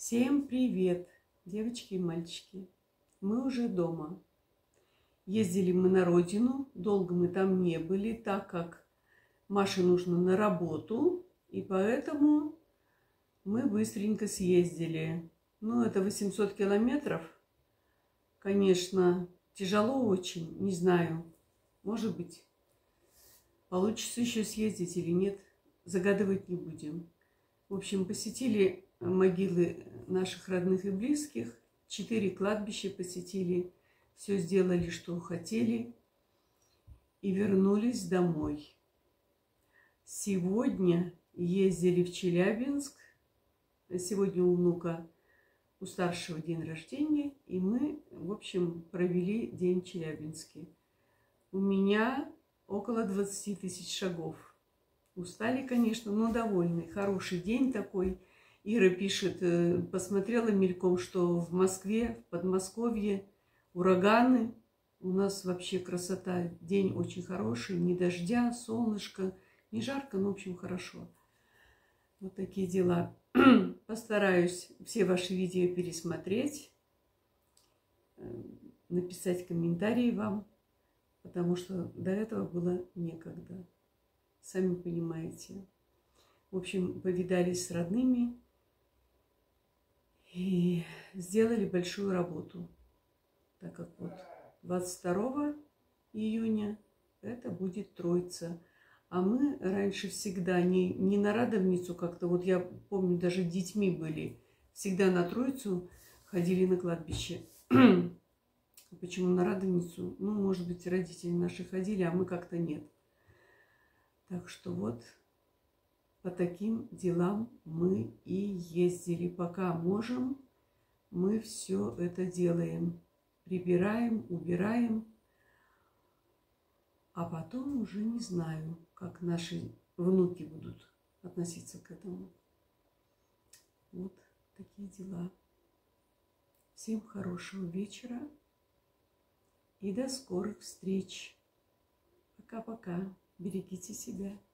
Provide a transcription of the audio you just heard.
Всем привет, девочки и мальчики! Мы уже дома. Ездили мы на родину, долго мы там не были, так как Маше нужно на работу, и поэтому мы быстренько съездили. Ну, это 800 километров. Конечно, тяжело очень, не знаю. Может быть, получится еще съездить или нет, загадывать не будем. В общем, посетили могилы наших родных и близких, 4 кладбища посетили, все сделали, что хотели, и вернулись домой. Сегодня ездили в Челябинск. Сегодня у внука, у старшего день рождения, и мы, в общем, провели день в Челябинске. У меня около 20 тысяч шагов. Устали, конечно, но довольны. Хороший день такой. Ира пишет, посмотрела мельком, что в Москве, в Подмосковье ураганы. У нас вообще красота. День очень хороший. Ни дождя, солнышко. Не жарко, но, в общем, хорошо. Вот такие дела. Постараюсь все ваши видео пересмотреть. Написать комментарии вам. Потому что до этого было некогда. Сами понимаете. В общем, повидались с родными и сделали большую работу. Так как вот 22 июня это будет Троица. А мы раньше всегда не на Радовницу как-то, вот я помню, даже детьми были, всегда на Троицу ходили на кладбище. Почему на Радовницу? Ну, может быть, родители наши ходили, а мы как-то нет. Так что вот по таким делам мы и ездили. Пока можем, мы все это делаем. Прибираем, убираем. А потом уже не знаю, как наши внуки будут относиться к этому. Вот такие дела. Всем хорошего вечера и до скорых встреч. Пока-пока. Берегите себя.